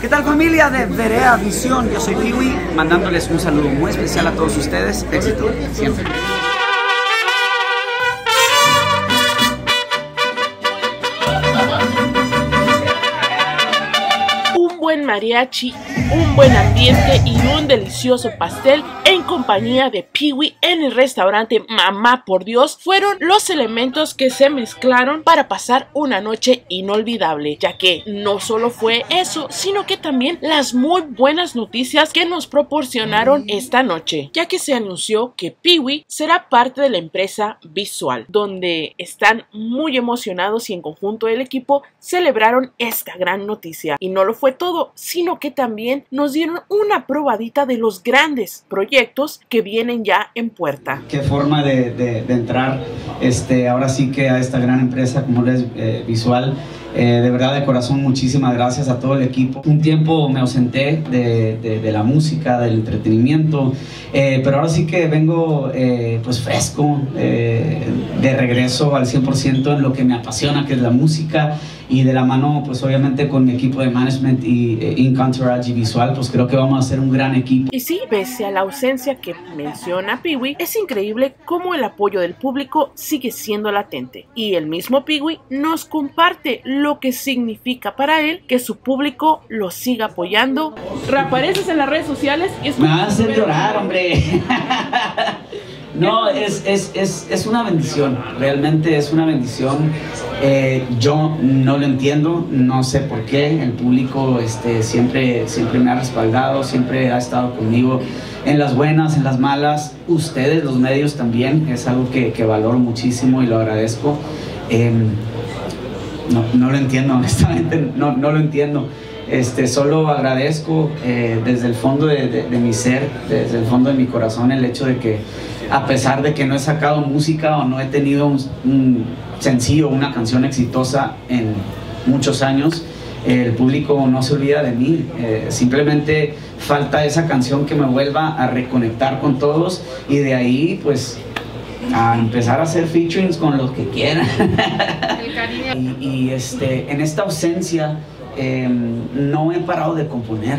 ¿Qué tal, familia de Verea Visión? Yo soy Piwi, mandándoles un saludo muy especial a todos ustedes. Éxito siempre. Un buen mariachi, un buen ambiente y un delicioso pastel en compañía de Piwi en el restaurante Mamá por Dios fueron los elementos que se mezclaron para pasar una noche inolvidable, ya que no solo fue eso, sino que también las muy buenas noticias que nos proporcionaron esta noche, ya que se anunció que Piwi será parte de la empresa Visual, donde están muy emocionados y en conjunto el equipo celebraron esta gran noticia. Y no lo fue todo, sino que también nos dieron una probadita de los grandes proyectos que vienen ya en puerta. Qué forma de entrar ahora sí que a esta gran empresa como es Visual. De verdad, de corazón, muchísimas gracias a todo el equipo. Un tiempo me ausenté de la música, del entretenimiento, pero ahora sí que vengo pues fresco, de regreso al 100% en lo que me apasiona, que es la música, y de la mano pues obviamente con mi equipo de management y Encounterage y Visual, pues creo que vamos a hacer un gran equipo. Y sí, pese a la ausencia que menciona Piwi, es increíble cómo el apoyo del público sigue siendo latente, y el mismo Piwi nos comparte lo que significa para él que su público lo siga apoyando. Reapareces en las redes sociales y es... Me vas a hacer llorar, hombre. No, es una bendición, realmente es una bendición. Yo no lo entiendo, no sé por qué. El público siempre me ha respaldado, siempre ha estado conmigo en las buenas, en las malas. Ustedes, los medios también, es algo que valoro muchísimo y lo agradezco. No lo entiendo, honestamente, no lo entiendo. Solo agradezco desde el fondo de mi ser, desde el fondo de mi corazón, el hecho de que a pesar de que no he sacado música o no he tenido un sencillo, una canción exitosa en muchos años, el público no se olvida de mí. Simplemente falta esa canción que me vuelva a reconectar con todos, y de ahí pues a empezar a hacer featurings con los que quieran. y en esta ausencia no he parado de componer,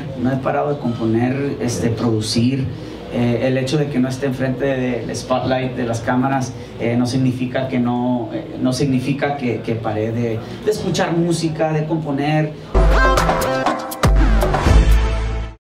producir. El hecho de que no esté enfrente del spotlight de las cámaras no significa que no significa que paré de escuchar música, de componer.